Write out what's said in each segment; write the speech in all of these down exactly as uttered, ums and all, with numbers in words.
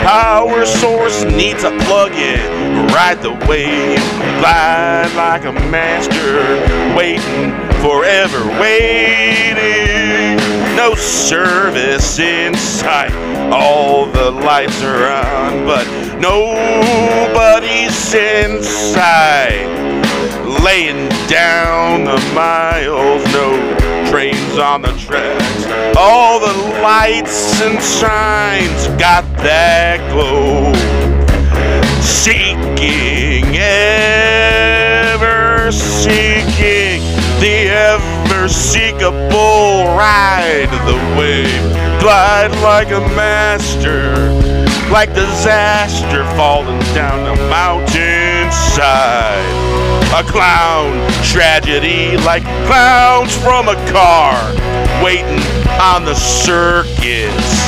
power source needs a plug-in. Ride the wave, glide like a master, waiting, forever waiting. No service in sight, all the lights are on, but nobody's inside. Laying down the miles, no trains on the tracks. All the lights and signs got that glow. Seeking, ever seeking, the ever seekable ride the wave. Glide like a master, like disaster falling down the mountainside. A clown tragedy like clowns from a car waiting on the circus.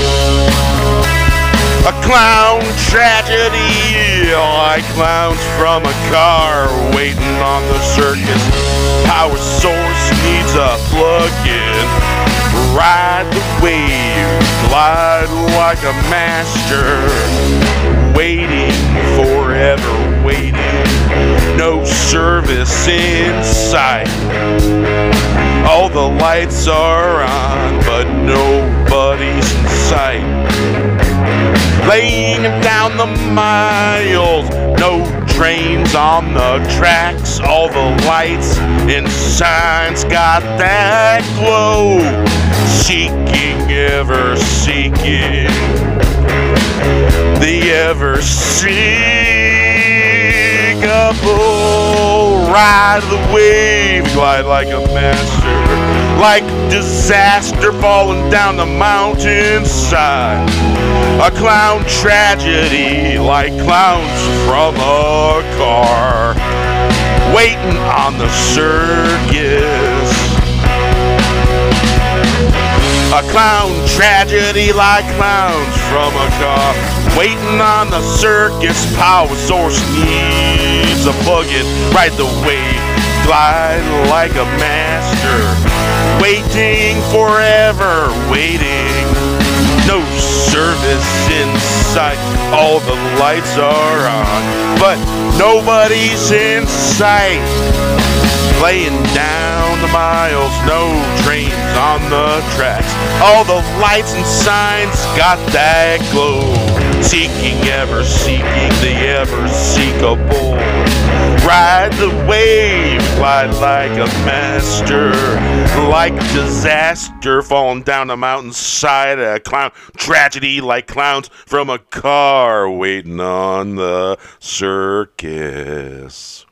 A clown tragedy like clowns from a car waiting on the circus. Power source needs a plug-in. Ride the wave, glide like a master, waiting, forever waiting. No service in sight. All the lights are on, but nobody's in sight. Laying down the miles, no trains on the tracks. All the lights and signs got that glow. Seeking, ever seeking, the ever seekable ride the wave. Glide like a master, like disaster falling down the mountainside. A clown tragedy like clowns from a car waiting on the circus. A clown tragedy like clowns from a car waiting on the circus. Power source needs a plug-in. Ride the wave, glide like a master, waiting, forever waiting. No service in sight, all the lights are on, but nobody's in sight. Laying down the miles, no trains on the tracks. All the lights and signs got that glow. Seeking, ever seeking, the ever seekable. Ride the wave, glide like a master, like disaster falling down the mountainside. A clown tragedy like clowns from a car waiting on the circus.